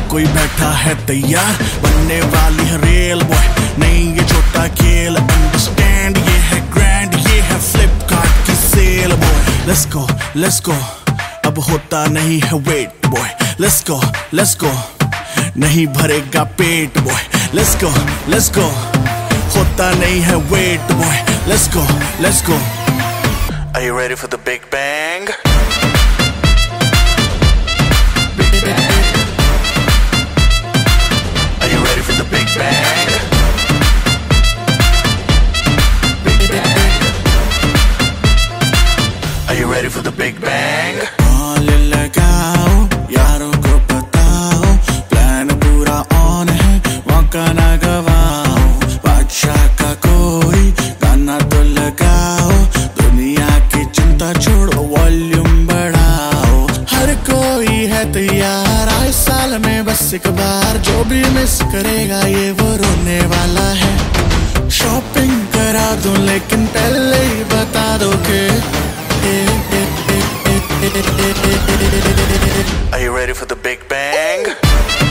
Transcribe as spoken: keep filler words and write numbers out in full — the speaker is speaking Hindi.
कोई बैठा है तैयार, बनने वाली है रियल बॉय, नहीं ये छोटा खेल। अंडरस्टैंड ये है ग्रैंड, ये है फ्लिपकार्ट की sale boy. Let's go let's go, अब होता नहीं है weight boy. Let's go let's गो, नहीं भरेगा पेट boy. Let's go let's go, होता नहीं है weight boy. Let's go let's go. Are you ready for the big bang? Big bang. Are you ready for the big bang? Big bang. Are you ready for the big bang? All लगाओ, यारों को बताओ, प्लान पूरा ऑन है, मौका ना गवाओ। बादशाह का कोई गाना तो लगाओ, दुनिया की चिंता छोड़ो, वॉल्यूम बढ़ाओ। हर कोई है तैयार, आए साल में बस एक बार, जो भी मिस करेगा ये वो रोने वाला है। शॉपिंग करा दूं लेकिन पहले ही बता दो कि Are you ready for the big bang?